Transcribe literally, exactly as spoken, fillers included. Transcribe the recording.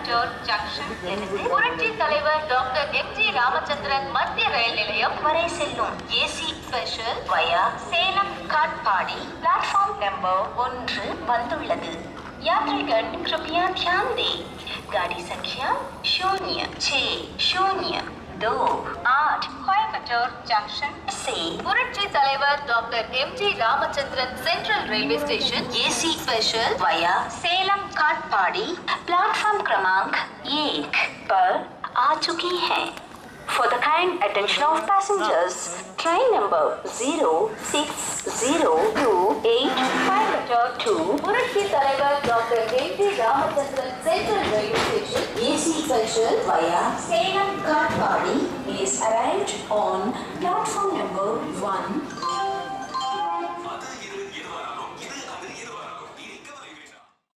Coimbatore Junction புரட்சி தலைவர் doctor M G Ramachandran மத்திய ரயில் நிலையம் வரை செல்லும் AC special via Salem Katpadi platform number ஒன்று வந்துள்ளது. यात्रीगण कृपया ध्यान दें. गाड़ी संख्या शून्य छः शून्य दो आठ कोयम्बटूर जंक्शन से Puratchi Thalaivar doctor M G Ramachandran central railway station AC special via Salem Katpadi platform क्रमांक एक पर आ चुकी है. For the kind attention of passengers, train number zero six zero two eight Coimbatore to Puratti Talaivar Doctor M G Ramachandran Central Railway Station A C Special via Salem Katpadi is arrived on platform